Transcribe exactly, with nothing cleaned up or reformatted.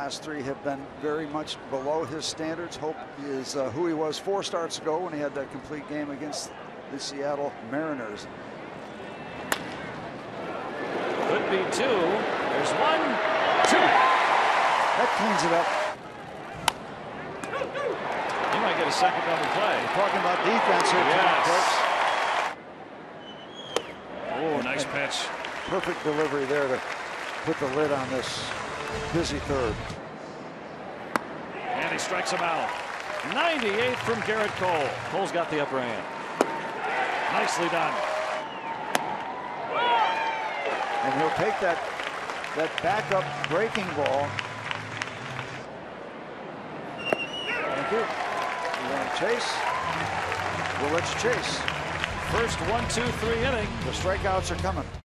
last three have been very much below his standards. Hope is uh, who he was four starts ago when he had that complete game against the Seattle Mariners. Could be two. There's one, two. That cleans it up. He might get a second on the play. We're talking about defense here. Yes. Oh, nice pitch. Perfect delivery there to put the lid on this busy third. And he strikes him out. ninety-eight from Gerrit Cole. Cole's got the upper hand. Nicely done. And he'll take that that backup breaking ball. Thank you. You want to chase? We'll let you chase. First one, two, three inning. The strikeouts are coming.